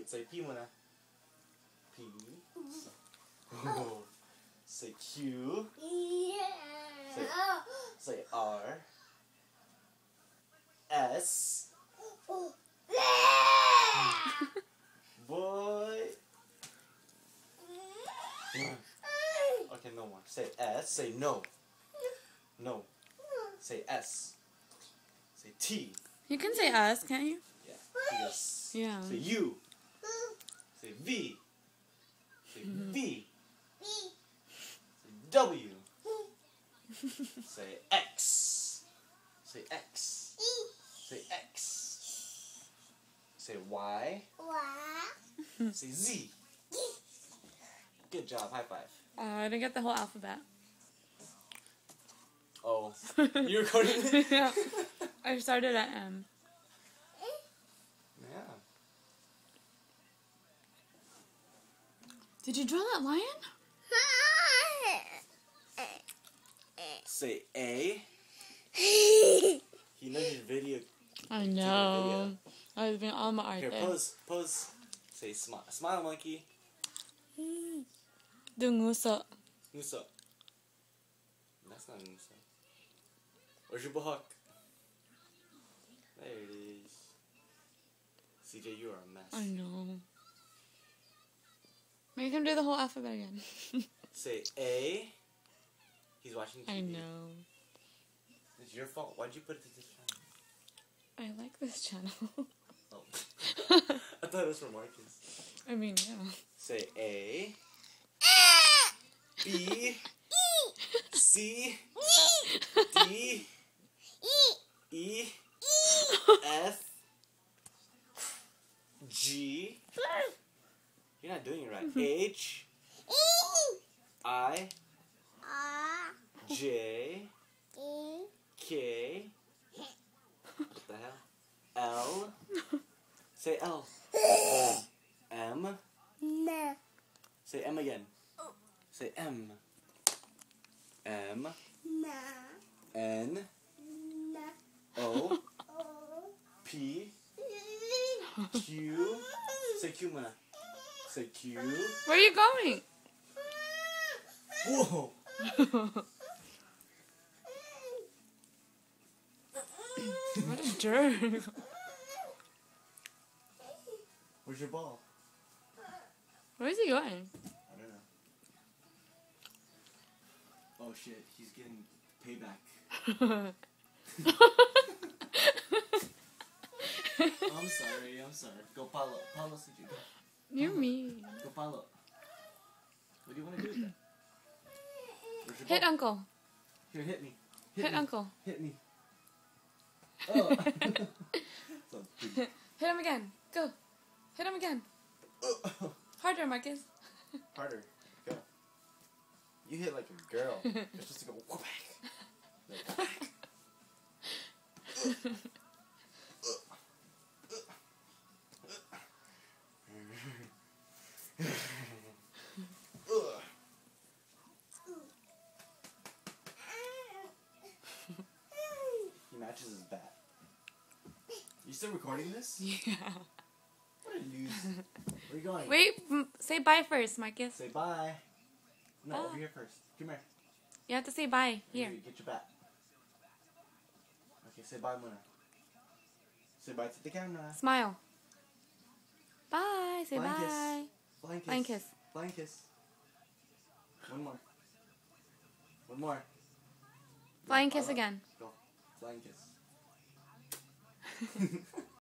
say P muna. P. Oh. Say Q. Say R. S. Boy. Okay, no more. Say S. Say no. No. Say S. Say T. You can say us, can't you? Yeah. Yes. Yeah. Say U. Say V. Say V. Say W. Say X. Say X. Say X. Say Y. Say Z. Good job. High five. I didn't get the whole alphabet. Oh. You recording it? Yeah. I started at M. Yeah. Did you draw that lion? Say A. He knows your video. I know. I've been on my art Here, there. pose. Say smile. Smile, monkey. Do nguso. Nguso. That's not Nguso. Where's your buhok? There it is. CJ, you are a mess. I know. Make him do the whole alphabet again. Say A. He's watching TV. I know. It's your fault. Why'd you put it to this channel? I like this channel. Oh. I thought it was for Marcus. I mean, yeah. Say A. B. C. D. E. F. G. You're not doing it right. H. I. J. K. What the hell? L. Say L. M. Say M again. Say M. M. N. O. P. Q. Say Q, Mana. Say Q. Where are you going? Whoa. What a jerk. Where's your ball? Where is he going? I don't know. Oh shit, he's getting payback. I'm sorry. Go Paulo. Paulo, CJ. You're mean. Go Paulo. What do you want to do with that? Where's your Hit ball? Uncle. Here, hit me. Hit me. Uncle. Hit me. Oh. So big. Hit him again. Go. Hit him again. Harder, Marcus. Harder. Go. You hit like a girl. You're supposed to go whack. Like, whack. He matches his bat. You still recording this? Yeah. What a loser. Where are you going? Wait, say bye first, Marcus. Say bye. No, Bye. over here first. Come here. You have to say bye. Here. Get your bat. Okay, say bye, Muna. Say bye to the camera. Smile. Bye. Say Flying bye. kiss. Flying kiss. Flying kiss. Flying kiss. One more. One more. Flying Go, kiss Paula. again. Go. Flying kiss.